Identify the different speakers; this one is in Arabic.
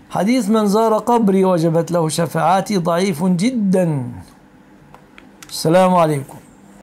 Speaker 1: حديث من زار قبري وجبت له شفاعاتي ضعيف جدا. السلام عليكم.